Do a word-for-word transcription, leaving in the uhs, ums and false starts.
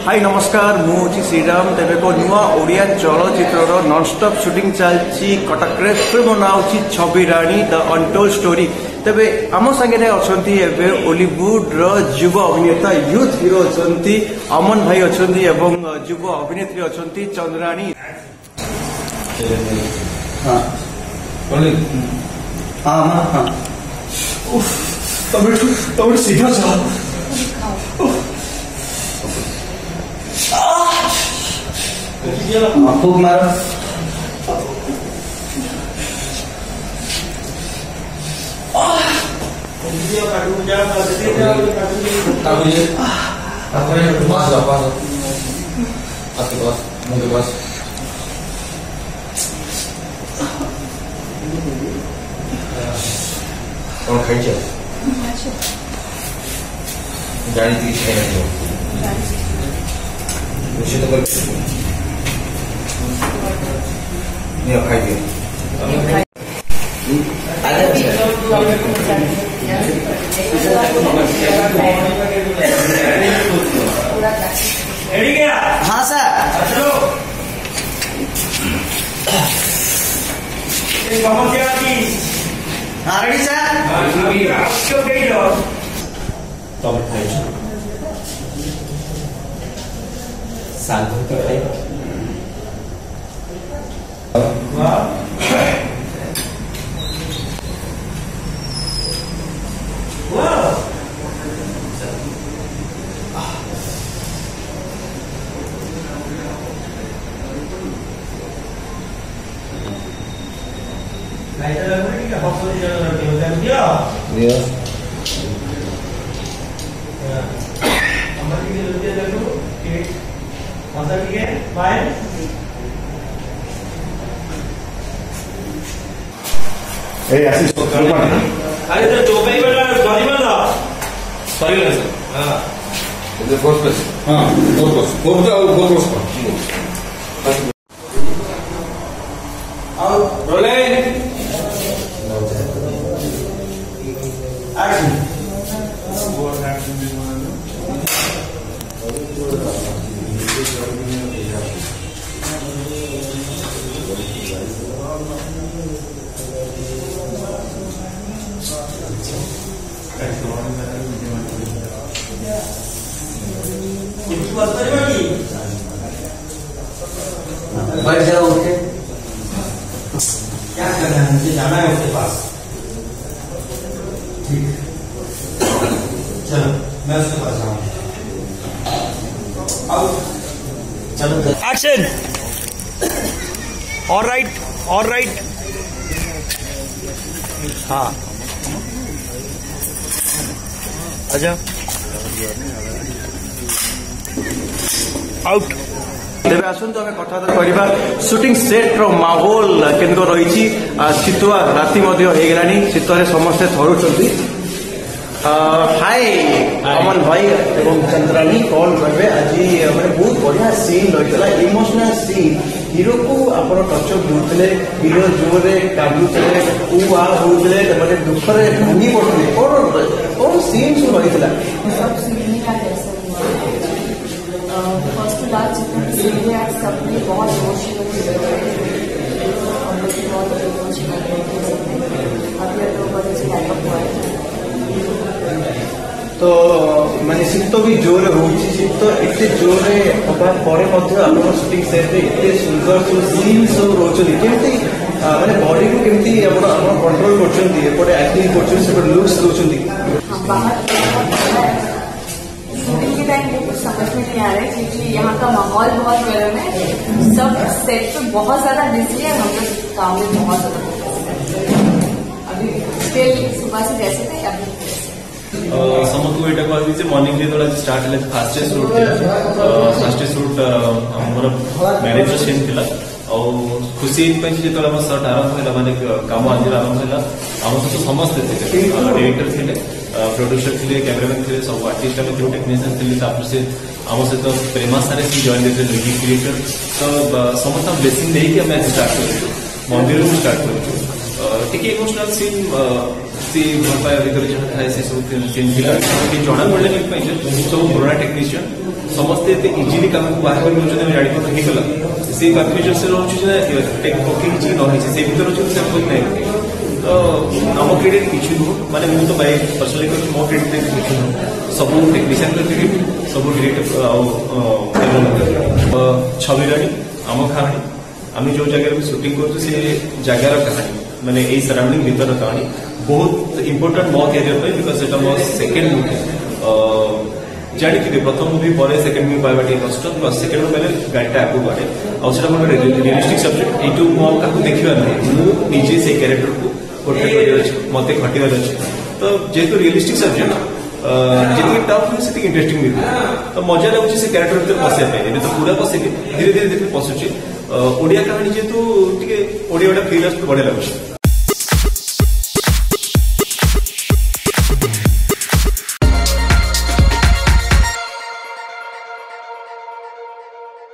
हाय नमस्कार मुझे श्रीराम तेरे को नुआ ओडिया चलचित्र नॉनस्टॉप शूटिंग चलती कटक रे फिल्म ना छवि राणी द अनटोल्ड स्टोरी तेरे आम सागे अच्छा ओलीवुड युव अभिनेता यूथ हिरो अच्छा अमन भाई अच्छा युव अभिनेत्री अच्छा चंद्राणी शीघ्र खूब मारो कौन खाई जानी थी खाई मुझे तो कोई नहीं खाई दिया हाँ सर हाँ रेडी सर तब खाई साल भर खाई अरे तो चौपाई बेटा सॉरी बोलो सॉरी बोलो सर हां इधर फोर्स प्लस हां फोर्स प्लस फोर्स और फोर्स प्लस और रोलिंग एक्शन बैठ जाओ उठ के क्या करना है मुझे जाना है उसके पास ठीक चलो मैं उसके पास जाऊंगा चलो action all right all right हाँ अच्छा आउट तेरे आसतु आम कथा शूटिंग सेट रो माहौल केन्द्र रही शीतुआ राति होगलानी शीतरे समस्ते थरुंट हाय अमन भाई एवं चंद्राणी कौन कहे आज मैंने बहुत बढ़िया सीन रही इमोशनल सीन हिरो को आप टचअप दूसरे हिरो जोरे कांदुले उआ होते मैंने दुखरे भांगी पड़ते कौन कौन सीन सब रही फर्स्ट टू लास्ट जितने भी सीन है आज सबने बहुत इमोशनल बहुत इमोशनल अभी तो बड़े से बैकअप हुआ है तो माने शीत भी जोर हो शीत एत जोर हवा शूटिंग सेट एत सुंदर सब सीन सब रोचती केमती माने बॉडी को केमती कंट्रोल करपटे एक्टिंग कर लुक्स दौरान शूटिंग के टाइम कुछ समझ में नहीं आ रहा है क्योंकि यहाँ का माहौल बहुत गर्म है सब सेट पे बहुत ज्यादा बिजी है हम लोग काम में बहुत ज्यादा अभी स्टिल सुबह से जैसे थे अभी समस्त एटा कहती मॉर्निंग जो स्टार्ट है fast day shoot fast day shoot more marriage scene थी और खुशी जो सर्ट आरंभ है माने कम आज आरंभ है आम सहित समस्ते थे डायरेक्टर थे प्रोड्यूसर थे कैमेरामैन थे सब आर्टिस्ट आम जो टेक्नीशियन थे से आम सहित प्रेमा सारे सी जॉइन देते म्यूजिक क्रिएटर तो समस्त ब्लेसिंग नहीं कि स्टार्ट कर मंदिर स्टार्ट कर इमोशनल सीन खुशी भल पाया भर जो थाए से सब सीन थिला जना पड़े सब पुराना टेक्नीशियन समस्ते एत इजिली काम को बाहर कर जानी होगला से पार्फेक्शन से रोचे किसी नही से भर रोचे नहीं तो आम क्रेडिट किसी नुह माने मुझे तो बाय पर्सनली कर मो क्रेडिट किसी नुह सब टेक्नीशियन क्रेडिट सब डिरेक्टर छवि राणी आम कहानी आम जो जगह शूटिंग कर जगार कहानी माने ए सराउंडिंग भीतर कहानी बहुत इम्पोर्टेंट मो कैरियर बिकज एटा मो सेकेंड मुवी जानी प्रथम मुवी पर सेकेंड मुवी पाइबा टे कष्ट प्लस सेकेंड मुवी गाड़ीटा आगे बढ़े आउटा गोटे रियलिस्टिक सब्जेक्ट यू मुझे देखा ना मुझे से क्यारेक्टर को पोर्ट्रेट कर मत घटवार अच्छे तो जेहेतु रियलिस्टिक सब्जेक्ट जी टफ से इंटरेस्टिंग मिले तो मजा लगुच से क्यारेक्टर भर पशिया तो पूरा पशे धीरे धीरे धीरे पशुचे ओडिया कहानी जेहेतु टे ओडिया फील बढ़िया लगुच।